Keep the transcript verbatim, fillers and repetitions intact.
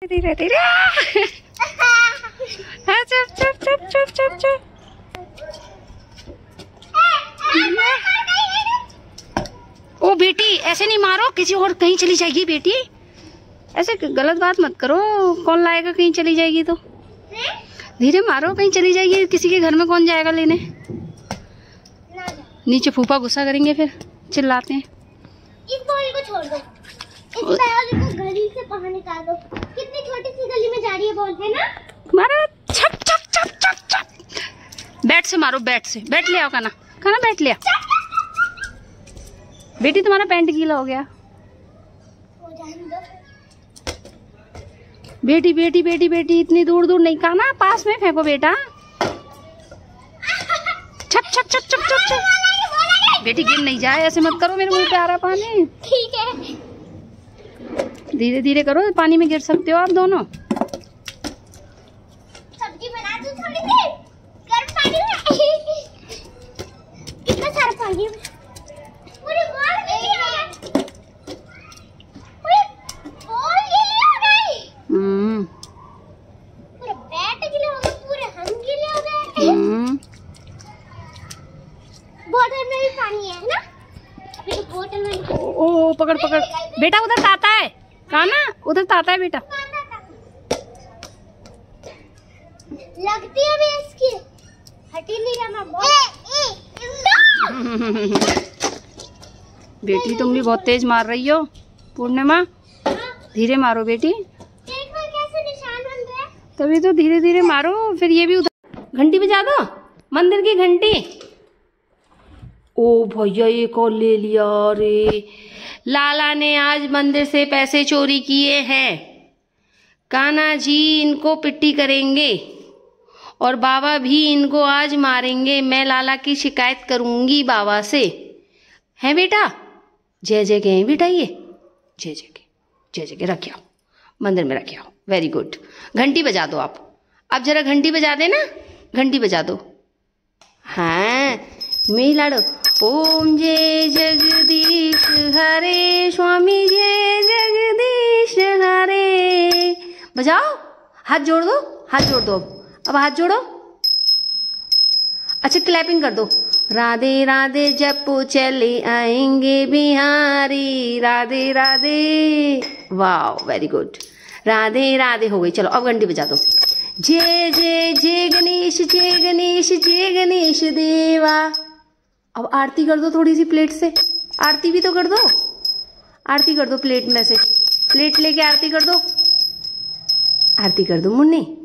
धीरे धीरे। हाँ चुप चुप चुप चुप चुप चुप। ओ बेटी ऐसे नहीं मारो, किसी और कहीं चली जाएगी बेटी, ऐसे गलत बात मत करो। कौन लाएगा कहीं चली जाएगी तो? धीरे मारो, कहीं चली जाएगी, किसी के घर में कौन जाएगा लेने। नीचे फूफा गुस्सा करेंगे, फिर चिल्लाते हैं। इस बॉल को छोड़ दो, इस बॉल को गली से बाहर निकाल दो। कितनी छोटी सी गली में जा रही है बॉल, है ना? मारो, छप छप छप छप छप। बैट से मारो, बैट से। बैट ले आओ काना, काना बैट ले आओ। बेटी तुम्हारा पैंट गीला हो गया। हो जाने दो। बेटी बेटी बेटी बेटी इतनी दूर दूर नहीं, काना पास में फेंको बेटा। छप छप छप छप छप छप। बेटी गिर नहीं जाए, ऐसे मत करो, मेरे मुंह पे आ रहा पानी। ठीक है, धीरे धीरे करो, पानी में गिर सकते हो आप दोनों। सब्जी बना दो थोड़ी सी गर्म पानी में। कितना सारा पानी, पूरी बॉल गीली हो गई। पूरी बॉल गीली हो गई। हम्म पूरा बैट गीला हो गया, पूरे हम गीले हो गए। हम्म बोतल में भी पानी है ना? अभी तो बोतल में। ओ, ओ पकड़ पकड़ बेटा, उधर ताता है काना, उधर ताता है बेटा। लगती है भी इसकी, हटी नहीं रहा मैं बहुत। बेटी तुम भी बहुत तेज मार रही हो। पूर्णिमा धीरे मारो बेटी, देखो कैसे निशान बन रहे हैं। तभी तो धीरे धीरे मारो। फिर ये भी उधर घंटी बजा दो, मंदिर की घंटी। ओ भैया ये कौन ले लिया रे? लाला ने आज मंदिर से पैसे चोरी किए हैं। कान्हा जी इनको पिट्टी करेंगे और बाबा भी इनको आज मारेंगे। मैं लाला की शिकायत करूंगी बाबा से। है बेटा? जय जय के हैं बेटा, ये जय जय के, जय जय के रखे आओ, मंदिर में रखे आओ। Very good. घंटी बजा दो आप, अब जरा घंटी बजा देना, घंटी बजा दो। हाँ मेरी लाडो। ओम जय जगदीश हरे, स्वामी जय जगदीश हरे। बजाओ, हाथ जोड़ दो, हाथ जोड़ दो। अब हाथ जोड़ो। अच्छा क्लैपिंग कर दो। राधे राधे जपो चले आएंगे बिहारी, राधे राधे। वाह वेरी गुड, राधे राधे हो गई। चलो अब घंटी बजा दो। जय जय जय गणेश, जय गणेश, जय गणेश देवा। अब आरती कर दो थोड़ी सी प्लेट से, आरती भी तो कर दो। आरती कर दो प्लेट में से, प्लेट लेके आरती कर दो, आरती कर दो मुन्नी।